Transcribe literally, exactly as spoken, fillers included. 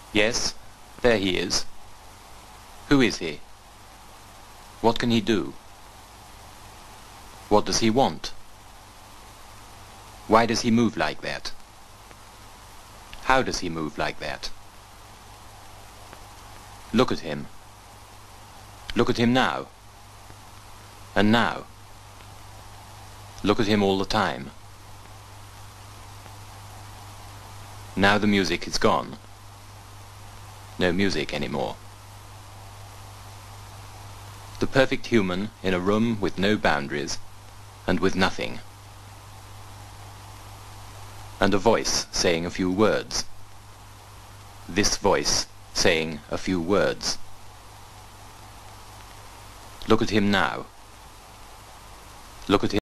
Yes, there he is. Who is he? What can he do? What does he want? Why does he move like that? How does he move like that? Look at him. Look at him now. And now. Look at him all the time. Now the music is gone. No music anymore. The perfect human in a room with no boundaries and with nothing. And a voice saying a few words. This voice saying a few words. Look at him now. Look at him.